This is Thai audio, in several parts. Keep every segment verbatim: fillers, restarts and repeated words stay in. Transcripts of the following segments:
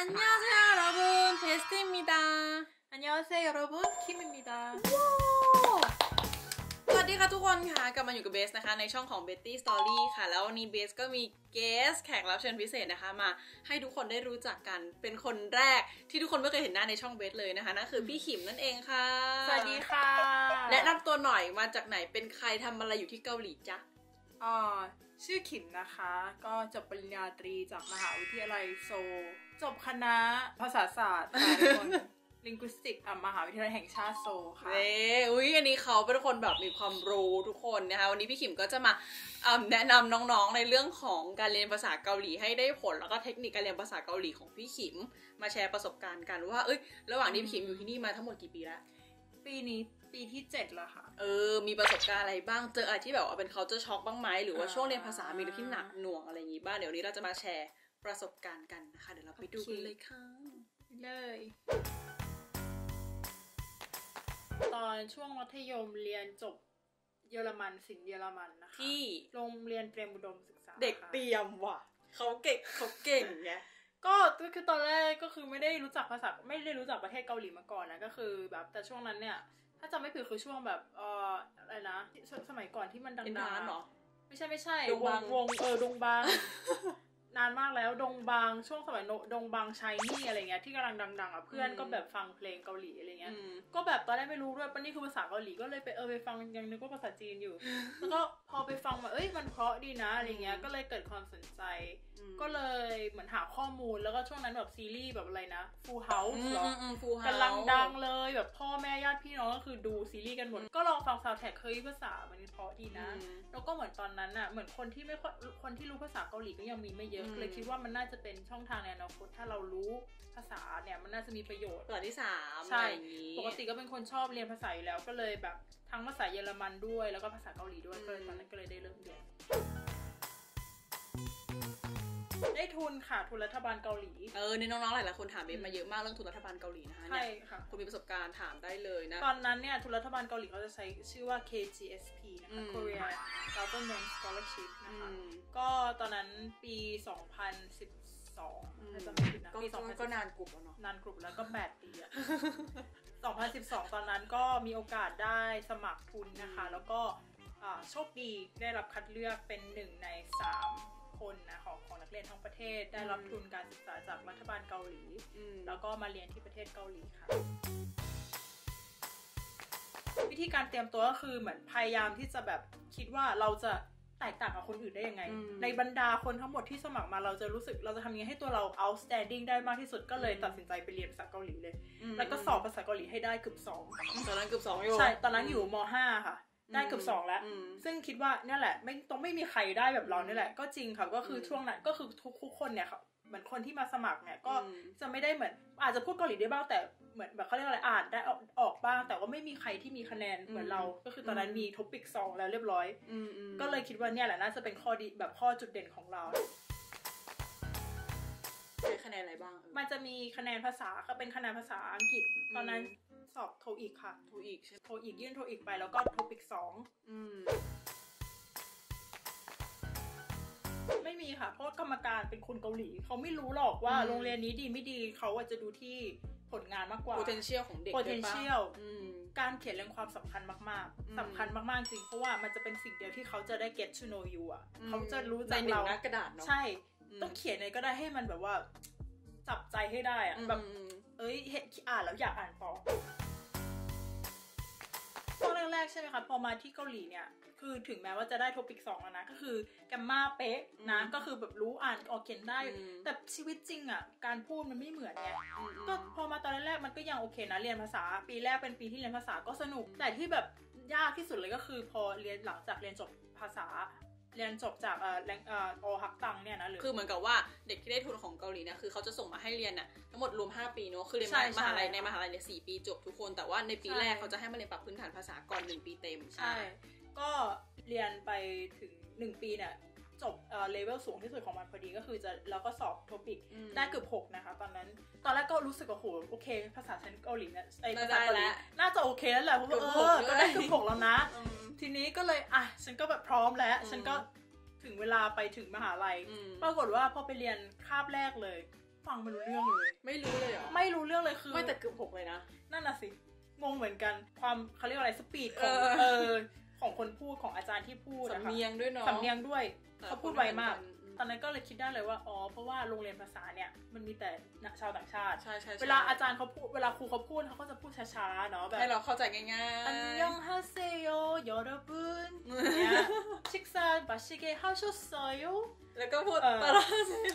안녕하세요 여러분 베스트입니다. 안녕하세요 여러분 킴입니다. สวัสดีค่ะทุกคนค่ะกลับมาอยู่กับเบสนะคะในช่องของ Betty Story ค่ะแล้ววันนี้เบสก็มีเกสแขกรับเชิญพิเศษนะคะมาให้ทุกคนได้รู้จักกันเป็นคนแรกที่ทุกคนไม่เคยเห็นหน้าในช่องเบสเลยนะคะนั่นคือพี่ขิมนั่นเองค่ะสวัสดีค่ะแนะนำตัวหน่อยมาจากไหนเป็นใครทำอะไรอยู่ที่เกาหลีจ๊ะอ่าชื่อขิมนะคะก็จบปริญญาตรีจากมหาวิทยาลัยโซลจบคณะภาษาศาสตร์ค่ะทุกคน linguistic อ่ะมหาวิทยาลัยแห่งชาติโซลค่ะเอ้อุ้ยอันนี้เขาเป็นคนแบบมีความรู้ทุกคนนะคะวันนี้พี่ขิมก็จะมาแนะนำน้องๆในเรื่องของการเรียนภาษาเกาหลีให้ได้ผลแล้วก็เทคนิคการเรียนภาษาเกาหลีของพี่ขิมมาแชร์ประสบการณ์กันว่าเอ้ยระหว่างที่พี่ขิมอยู่ที่นี่มาทั้งหมดกี่ปีแล้วปีนี้ปีที่เจ็ดแล้วค่ะเออมีประสบการณ์อะไรบ้างเจออะไรที่แบบว่าเป็น culture shock บ้างไหมหรือว่าช่วงเรียนภาษามีอะไรที่หนักหน่วงอะไรอย่างงี้บ้างเดี๋ยวนี้เราจะมาแชร์ประสบการณ์กันนะคะเดี๋ยวเราไปดูกันเลยค่ะเลยตอนช่วงมัธยมเรียนจบเยอรมันศิลป์เยอรมันนะคะที่โรงเรียนเตรียมอุดมศึกษาเด็กเตรียมว่ะเขาเก่งเขาเก่งไงก็คือตอนแรกก็คือไม่ได้รู้จักภาษาไม่ได้รู้จักประเทศเกาหลีมาก่อนนะก็คือแบบแต่ช่วงนั้นเนี่ยถ้าจำไม่ผิดคือช่วงแบบเอ่ออะไรนะสมัยก่อนที่มันดังๆหรอไม่ใช่ไม่ใช่วงวงเออดงบางนานมากแล้วดงบางช่วงสมัยดงบางชายนี่อะไรเงี้ยที่กำลังดังๆอ่ะเพื่อนก็แบบฟังเพลงเกาหลีอะไรเงี้ยก็แบบตอนแรกไม่รู้ด้วยว่านี่คือภาษาเกาหลีก็เลยไปเออไปฟังยังนึกว่าภาษาจีนอยู่แล้วก็พอไปฟังมาเอ้ยมันเพราะดีนะอะไรเงี้ยก็เลยเกิดความสนใจก็เลยเหมือนหาข้อมูลแล้วก็ช่วงนั้นแบบซีรีส์แบบอะไรนะ Full House เหรอกำลังดังเลยแบบพ่อแม่ญาติพี่น้องก็คือดูซีรีส์กันหมดก็ลองฟังซาวด์แทร็กเฮ้ยภาษามันเพราะดีนะแล้วก็เหมือนตอนนั้นอ่ะเหมือนคนที่ไม่คนที่รู้ภาษาเกาหลีก็ยังมีไม่เยอะเลยคิดว่ามันน่าจะเป็นช่องทางในอนาคตถ้าเรารู้ภาษาเนี่ยมันน่าจะมีประโยชน์ตอนที่สามใช่ปกติก็เป็นคนชอบเรียนภาษาอยู่แล้วก็เลยแบบทั้งภาษาเยอรมันด้วยแล้วก็ภาษาเกาหลีด้วยก็เลยตอนนั้นก็เลยได้เริ่มเรียนได้ทุนค่ะทุนรัฐบาลเกาหลีเออในน้องๆหลายๆคนถามเบสมาเยอะมากเรื่องทุนรัฐบาลเกาหลีนะคะใช่ค่ะคุณมีประสบการณ์ถามได้เลยนะตอนนั้นเนี่ยทุนรัฐบาลเกาหลีเขาจะใช้ชื่อว่า เค จี เอส พี นะคะ Korea Government Scholarship นะคะก็ตอนนั้นปีสองพันสิบสองถ้าจำไม่ผิดนะปีสองพันก็นานกลุ่มแล้วเนาะนานกลุ่มแล้วก็แปดปีอะสองพันสิบสองตอนนั้นก็มีโอกาสได้สมัครทุนนะคะแล้วก็โชคดีได้รับคัดเลือกเป็นหนึ่งในสามคนนะของของนักเรียนทั้งประเทศได้รับทุนการศึกษาจากรัฐบาลเกาหลีแล้วก็มาเรียนที่ประเทศเกาหลีค่ะวิธีการเตรียมตัวก็คือเหมือนพยายามที่จะแบบคิดว่าเราจะแตกต่างกับคนอื่นได้ยังไงในบรรดาคนทั้งหมดที่สมัครมาเราจะรู้สึกเราจะทำยังไงให้ตัวเรา outstanding ได้มากที่สุดก็เลยตัดสินใจไปเรียนภาษาเกาหลีเลยแล้วก็สอบภาษาเกาหลีให้ได้เกือบสองตอนนั้นเกือบสองอยู่ใช่ตอนนั้นอยู่ม.ห้า ค่ะได้เกือบสองแล้วซึ่งคิดว่านี่แหละไม่ต้องไม่มีใครได้แบบเรานี่แหละก็จริงค่ะก็คือช่วงนั้นก็คือทุกๆคนเนี่ยค่ะเหมือนคนที่มาสมัครเนี่ยก็จะไม่ได้เหมือนอาจจะพูดเกาหลีได้บ้างแต่เหมือนแบบเขาเรียกอะไรอ่านได้ออกออกบ้างแต่ว่าไม่มีใครที่มีคะแนนเหมือนเราก็คือตอนนั้นมีท็อปิกสองแล้วเรียบร้อยก็เลยคิดว่าเนี่ยแหละน่าจะเป็นข้อดีแบบข้อจุดเด่นของเราใช้คะแนนอะไรบ้างมันจะมีคะแนนภาษาก็เป็นคะแนนภาษาอังกฤษตอนนั้นสอบโทอีกค่ะโทอีกใช่โทอีกยื่นโทอีกไปแล้วก็โทปิกสองไม่มีค่ะเพราะกรรมการเป็นคนเกาหลีเขาไม่รู้หรอกว่าโรงเรียนนี้ดีไม่ดีเขาจะดูที่ผลงานมากกว่า potential ของเด็ก potential การเขียนเรื่องความสำคัญมากๆสำคัญมากๆจริงเพราะว่ามันจะเป็นสิ่งเดียวที่เขาจะได้ get to know you อ่ะเขาจะรู้จักเราในหน้ากระดาษเนาะใช่ต้องเขียนอะไรก็ได้ให้มันแบบว่าจับใจให้ได้อ่ะแบบเอ้ยเห็นอ่านแล้วอยากอ่านต่อตอนแรกๆใช่ไหมคะพอมาที่เกาหลีเนี่ยคือถึงแม้ว่าจะได้โทปิกสองแล้วนะก็คือแกมมาเป๊ะนะก็คือแบบรู้อ่านออกเขียนได้แต่ชีวิตจริงอ่ะการพูดมันไม่เหมือนไงก็พอมาตอนแรกๆมันก็ยังโอเคนะเรียนภาษาปีแรกเป็นปีที่เรียนภาษาก็สนุกแต่ที่แบบยากที่สุดเลยก็คือพอเรียนหลังจากเรียนจบภาษาเรียนจบจากเอ่อแรงเอ่อโอฮักตังเนี่ยนะหรือคือเหมือนกับว่าเด็กที่ได้ทุนของเกาหลีเนี่ยคือเขาจะส่งมาให้เรียนน่ะทั้งหมดรวมห้าปีเนาะคือเรียนมหาลัยในมหาลัยเนี่ยสี่ปีจบทุกคนแต่ว่าในปีแรกเขาจะให้มาเรียนปรับพื้นฐานภาษาก่อนหนึ่งปีเต็มใช่ก็เรียนไปถึงหนึ่งปีเนี่ยจบเอ่อเลเวลสูงที่สุดของมันพอดีก็คือจะแล้วก็สอบโทปิกได้เกือบหกนะคะตอนนั้นตอนแรกก็รู้สึกว่าโหโอเคภาษาฉันเกาหลีเนี่ยไอ้ภาษาเกาหลีน่าจะโอเคแล้วแหละเพราะว่าเออก็ได้เกือบหกแล้วนะทีนี้ก็เลยอ่ะฉันก็แบบพร้อมแล้วฉันก็ถึงเวลาไปถึงมหาลัยปรากฏว่าพอไปเรียนคาบแรกเลยฟังไม่รู้เรื่องเลยไม่รู้เลยเหรอไม่รู้เรื่องเลยคือไม่แต่เกือบหกเลยนะนั่นน่ะสิงงเหมือนกันความเขาเรียกอะไรสปีดของเออของคนพูดของอาจารย์ที่พูดนะคะสำเนียงด้วยเนาะสำเนียงด้วยเขาพูดไวมากตอนนั้นก็เลยคิดได้เลยว่าอ๋อเพราะว่าโรงเรียนภาษาเนี่ยมันมีแต่ชาวต่างชาติใช่ใช่เวลาอาจารย์เขาพูดเวลาครูเขาพูดเขาก็จะพูดช้าๆเนาะแบบให้เราเข้าใจง่ายๆอันยองฮาเซโยยอราบุนเนี่ยชิกซาบาชิเกะฮาโชโซโยแล้วก็พูดตลอด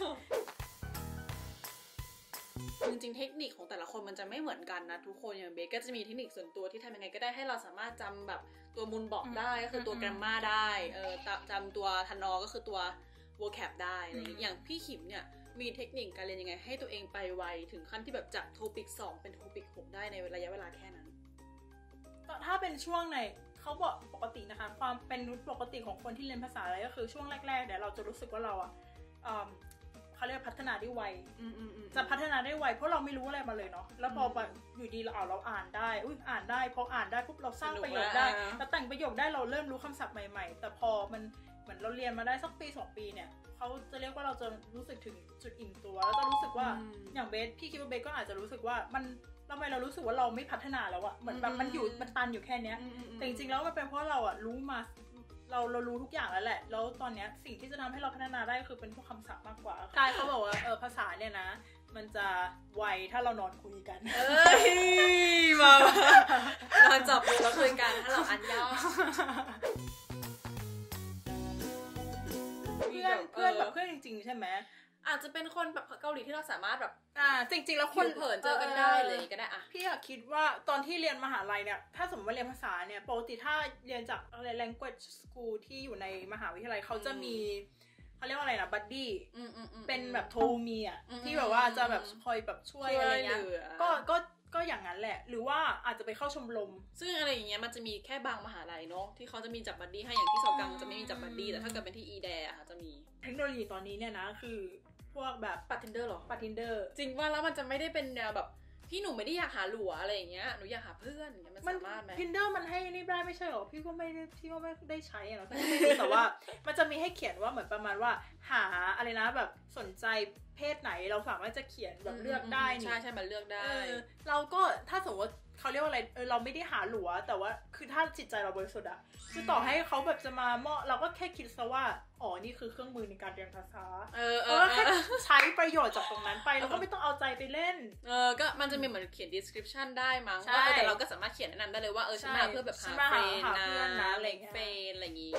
จริงๆเทคนิคของแต่ละคนมันจะไม่เหมือนกันนะทุกคนอย่างเบสก็จะมีเทคนิคส่วนตัวที่ทำยังไงก็ได้ให้เราสามารถจำแบบตัวมูลบอกได้ก็คือตัวแกรมมาได้เออจำตัวทันนอก็คือตัว vocab ได้อะไรอย่างพี่ขิมเนี่ยมีเทคนิคการเรียนยังไงให้ตัวเองไปไวถึงขั้นที่แบบจากโทปิกสองเป็นโทปิกหกได้ในระยะเวลาแค่นั้นถ้าเป็นช่วงในเขาบอกปกตินะคะความเป็นปกติของคนที่เรียนภาษาอะไรก็คือช่วงแรกๆเดี๋ยวเราจะรู้สึกว่าเราอ่ะเขาเรียกพัฒนาได้ไวจะพัฒนาได้ไวเพราะเราไม่รู้อะไรมาเลยเนาะแล้วพออยู่ดีเราอ่านเราอ่านได้อุ้ยอ่านได้พออ่านได้ปุ๊บเราสร้างประโยคได้แล้วแต่งประโยคได้เราเริ่มรู้คำศัพท์ใหม่ๆแต่พอมันเหมือนเราเรียนมาได้สักปีสองปีเนี่ยเขาจะเรียกว่าเราจะรู้สึกถึงจุดอิ่มตัวแล้วจะรู้สึกว่าอย่างเบสพี่คิดว่าเบสก็อาจจะรู้สึกว่ามันทำไมเรารู้สึกว่าเราไม่พัฒนาแล้วอะเหมือนแบบมันอยู่มันตันอยู่แค่เนี้ยแต่จริงๆแล้วมันเป็นเพราะเราอะรู้มาเราเรารู้ทุกอย่างแล้วแหละแล้วตอนนี้สิ่งที่จะทำให้เราพัฒนาได้คือเป็นพวกคำศัพท์มากกว่าใช่เขาบอกว่าเออภาษาเนี่ยนะมันจะไวถ้าเรานอนคุยกันเอ้ยมานอนจับมือแล้วคุยกันถ้าเราอันยอเพื่อนเพื่อนแบบเพื่อนจริงๆใช่ไหมอาจจะเป็นคนแบบเกาหลีที่เราสามารถแบบอ่าจริงๆแล้วคนเผินเจอกันได้เลยก็ได้อะพี่อยากคิดว่าตอนที่เรียนมหาลัยเนี่ยถ้าสมมติว่าเรียนภาษาเนี่ยปกติถ้าเรียนจากอะไร language school ที่อยู่ในมหาวิทยาลัยเขาจะมีเขาเรียกว่าอะไรนะบัดดี้เป็นแบบโทมีอ่ะที่แบบว่าจะแบบคอยแบบช่วยอะไรเงี้ยก็ก็ก็อย่างนั้นแหละหรือว่าอาจจะไปเข้าชมรมซึ่งอะไรอย่างเงี้ยมันจะมีแค่บางมหาลัยเนาะที่เขาจะมีจับบัดดี้ให้อย่างที่เซากังจะไม่มีจับบัดดี้แต่ถ้าเกิดเป็นที่อีแดอะจะมีเทคโนโลยีตอนนี้เนี่ยนะคือพวกแบบปัด Tinder หรอปัด Tinder จริงว่าแล้วมันจะไม่ได้เป็นแนวแบบพี่หนูไม่ได้อยากหาหลัวอะไรอย่างเงี้ยหนูอยากหาเพื่อนอย่างเงี้ยมันสามารถไหม Tinder มันให้นี่ได้ไม่ใช่หรอพี่ก็ไม่ได้พี่ก็ไม่ได้ใช้อะเนาะแต่ว่ามันจะมีให้เขียนว่าเหมือนประมาณว่าหาอะไรนะแบบสนใจเพศไหนเราสามารถจะเขียนแบบเลือกได้ใช่ใช่มันเลือกได้เราก็ถ้าสมมติเขาเรียกว่าอะไรเออเราไม่ได้หาหลัวแต่ว่าคือถ้าจิตใจเราบริสุทธิ์อะคือต่อให้เขาแบบจะมาเมาะเราก็แค่คิดซะว่าอ๋อนี่คือเครื่องมือในการเรียนภาษาเออเออแค่ใช้ประโยชน์จากตรงนั้นไปเราก็ไม่ต้องเอาใจไปเล่นเออก็มันจะมีเหมือนเขียน description ได้มั้งว่าแต่เราก็สามารถเขียนแนะนำได้เลยว่าเออฉันมาเพื่อแบบหาเฟรนนะอะไรเฟรนอะไรอย่างงี้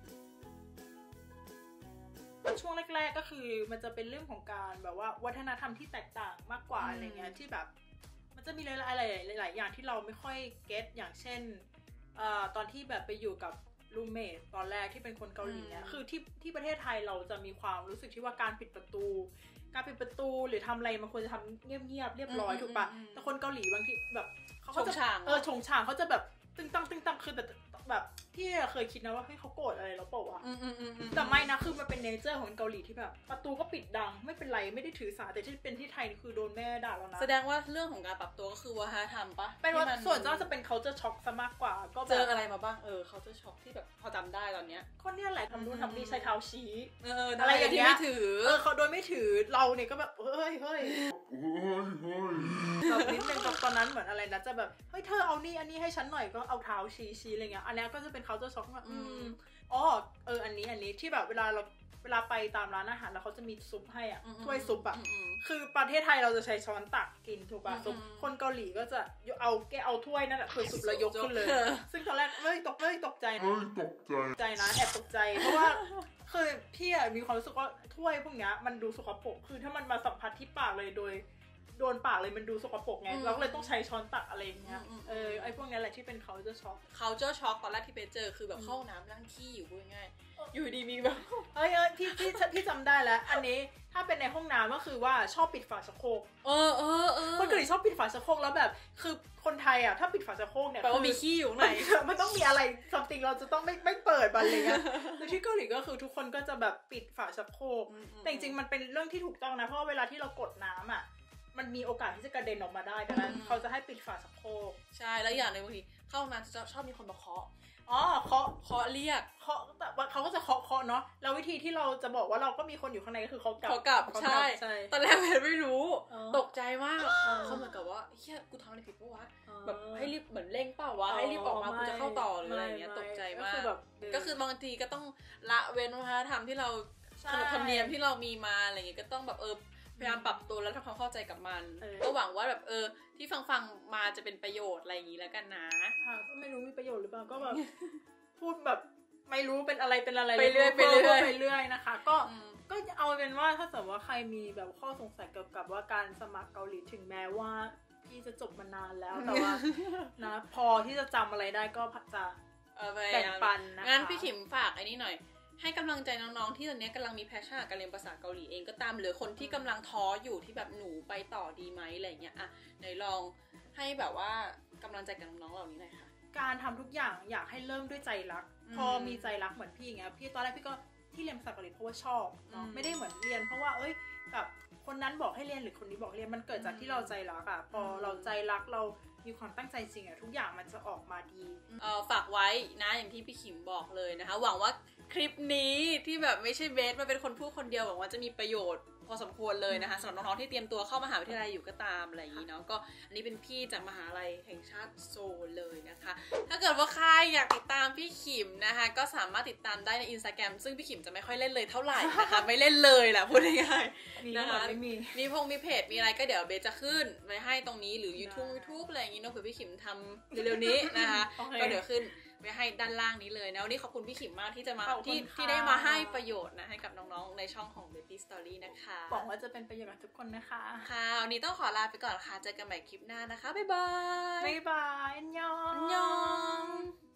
ช่วงแรกๆก็คือมันจะเป็นเรื่องของการแบบว่าวัฒนธรรมที่แตกต่างมากกว่าอะไรเงี้ยที่แบบมันจะมีหลายๆหลายๆอย่างที่เราไม่ค่อยเก็ตอย่างเช่นเอ่อตอนที่แบบไปอยู่กับรูมเมทตอนแรกที่เป็นคนเกาหลีเนี่ยคือที่ที่ประเทศไทยเราจะมีความรู้สึกที่ว่าการปิดประตูการปิดประตูหรือทำอะไรมันควรจะทำเงียบๆเรียบร้อยถูกปะแต่คนเกาหลีบางทีแบบเขาก็จะเออชงช่างเขาจะแบบตึ้งตั้งตึ้งตั้งคือแบบแบบพี่เคยคิดนะว่าเฮ้ยเขาโกรธอะไรเราเปล่าวะแต่ไม่นะคือมันเป็นเนเจอร์ของเกาหลีที่แบบประตูก็ปิดดังไม่เป็นไรไม่ได้ถือสาแต่ที่เป็นที่ไทยคือโดนแม่ด่าแล้วนะแสดงว่าเรื่องของการปรับตัวก็คือวัฒนธรรมปะเป็นว่าส่วนเจ้าจะเป็น culture shock ซะมากกว่าก็เจออะไรมาบ้างเออ culture shock ที่แบบพอจำได้ตอนเนี้ยคนเนี้ยแหละทำนู่นทำนี่ใช้เท้าชี้อะไรอย่างเงี้ยไม่ถือเออเขาโดยไม่ถือเราเนี่ยก็แบบเฮ้ยเฮ้ยแบบนิดนึงตอนนั้นเหมือนอะไรนะจะแบบเฮ้ยเธอเอานี่อันนี้ให้ฉันหน่อยก็เอาเท้าชี้ชี้อะไรเงี้ยอันนี้ก็จะเป็น culture shock ว่าอืมอ๋อเอออันนี้อันนี้ที่แบบเวลาเราเวลาไปตามร้านอาหารแล้วเขาจะมีซุปให้อ่ะถ้วยซุปอ่ะคือประเทศไทยเราจะใช้ช้อนตักกินถูกป่ะซุปคนเกาหลีก็จะเอาแกเอาถ้วยนั่นแหละถ้วยซุปแล้วยกขึ้นเลยซึ่งตอนแรกเฮ้ยตกเฮ้ยตกใจนะตกใจใจนะแอบตกใจเพราะว่าคือพี่อ่ะมีความรู้สึกว่าถ้วยพวกนี้มันดูสกปรกคือถ้ามันมาสัมผัสที่ปากเลยโดยโดนปากเลยมันดูสกปรกไงเราก็เลยต้องใช้ช้อนตักอะไรอย่างเงี้ยเออไอ้พวกนี้แหละที่เป็น culture shock culture shock ตอนแรกที่ไปเจอคือแบบเข้าน้ำนั่งขี้อยู่พูดง่ายอยู่ดีมีแบบเอ้ยเอ้ยพี่พี่พี่จำได้แล้วอันนี้ถ้าเป็นในห้องน้ำก็คือว่าชอบปิดฝาชักโครกเออเออเออคนเกาหลีชอบปิดฝาชักโครกแล้วแบบคือคนไทยอ่ะถ้าปิดฝาชักโครกเนี่ยแปลว่ามีขี้อยู่ไหนมันต้องมีอะไร something เราจะต้องไม่ไม่เปิดบันเลยนะแต่ที่เกาหลีก็คือทุกคนก็จะแบบปิดฝาชักโครกแต่จริงๆมันเป็นเรื่องที่ถูกต้องนะเพราะว่าเวลาที่เรากดน้ำอ่ะมันมีโอกาสที่จะกระเด็นออกมาได้ดังนั้นเขาจะให้ปิดฝาชักโครกใช่แล้วอย่างในบางทีเข้าน้ำจะชอบมีคนมาเคาะอ๋อเคาะเคาะเรียกเคาะแต่ว่าเขาก็จะเคาะเคาะเนาะแล้ววิธีที่เราจะบอกว่าเราก็มีคนอยู่ข้างในก็คือเขากลับเขากลับใช่ตอนแรกเพชรไม่รู้ตกใจมากเขาเหมือนกับว่าเฮียกูทำอะไรผิดปะวะแบบให้รีบเหมือนเร่งเปล่าวะให้รีบออกมากูจะเข้าต่อหรืออะไรเงี้ยตกใจมากก็คือบางทีก็ต้องละเว้นวัฒนธรรมที่เราขนบธรรมเนียมที่เรามีมาอะไรเงี้ยก็ต้องแบบเออพยายามปรับตัวแล้วทำความเข้าใจกับมันก็หวังว่าแบบเออที่ฟังฟังมาจะเป็นประโยชน์อะไรอย่างนี้แล้วกันนะค่ะก็ไม่รู้มีประโยชน์หรือเปล่าก็แบบพูดแบบไม่รู้เป็นอะไรเป็นอะไรไปเรื่อยไปเรื่อยไปเรื่อยนะคะก็ก็เอาเป็นว่าถ้าสมมติว่าใครมีแบบข้อสงสัยเกี่ยวกับว่าการสมัครเกาหลีถึงแม้ว่าพี่จะจบมานานแล้วแต่ว่านะพอที่จะจำอะไรได้ก็จะแบ่งปันนะคะงั้นพี่ขิมฝากไอ้นี่หน่อยให้กำลังใจน้องๆที่ตอนนี้กำลังมีแพชชั่นการเรียนภาษาเกาหลีเองก็ตามหรือคนที่กำลังท้ออยู่ที่แบบหนูไปต่อดีไหมอะไรเงี้ยอ่ะไหนลองให้แบบว่ากำลังใจกับน้องๆเหล่านี้หน่อยค่ะการทำทุกอย่างอยากให้เริ่มด้วยใจรักพอมีใจรักเหมือนพี่อย่างเงี้ยพี่ตอนแรกพี่ก็ที่เรียนภาษาเกาหลีเพราะว่าชอบเนาะไม่ได้เหมือนเรียนเพราะว่าเอ้ยกับคนนั้นบอกให้เรียนหรือคนนี้บอกให้เรียนมันเกิดจากที่เราใจรักอ่ะพอเราใจรักเรามีความตั้งใจจริงอ่ะทุกอย่างมันจะออกมาดีเอ่อฝากไว้นะอย่างที่พี่ขิมบอกเลยนะคะหวังว่าคลิปนี้ที่แบบไม่ใช่เบสมาเป็นคนพูดคนเดียวหวังว่าจะมีประโยชน์พอสมควรเลยนะคะสำหรับน้องๆที่เตรียมตัวเข้ามหาวิทยาลัยอยู่ก็ตามอะไรอย่างนี้เนาะก็อันนี้เป็นพี่จากมหาลัยแห่งชาติโซลเลยนะคะถ้าเกิดว่าใครอยากติดตามพี่ขิมนะคะก็สามารถติดตามได้ใน Instagram ซึ่งพี่ขิมจะไม่ค่อยเล่นเลยเท่าไหร่นะคะไม่เล่นเลยแหละพูดง่ายๆนะคะมีมีพงมีเพจมีอะไรก็เดี๋ยวเบสจะขึ้นไว้ให้ตรงนี้หรือ YouTube YouTube อะไรอย่างนี้เนาะเผื่อพี่ขิมทำเร็วๆนี้นะคะก็เดี๋ยวขึ้นไว้ให้ด้านล่างนี้เลยนะวันนี้ขอบคุณพี่ขิมมากที่จะมาที่ที่ได้มาให้ประโยชน์นะให้กับน้องๆในช่องของ Baby Story นะคะหวังว่าจะเป็นประโยชน์กับทุกคนนะคะค่ะวันนี้ต้องขอลาไปก่อนค่ะเจอกันใหม่คลิปหน้านะคะบ๊ายบายบ๊ายบายอันยองอันยอง